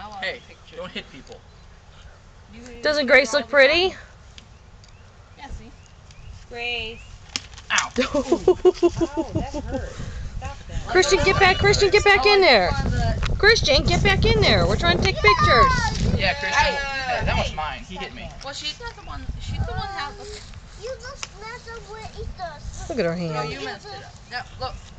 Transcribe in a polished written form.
Hey, don't hit people. Doesn't Grace look pretty? Yeah, see? Grace. Ow. Oh, that hurt. Stop that. Christian, get back. Christian, get back in there. Christian, get back in there. We're trying to take pictures. Yeah, Christian. Hey, that was mine. He hit me. Well, she's not the one. She's the one that. You just messed up with Easter. Look at her No, hand. you messed it up. No, look.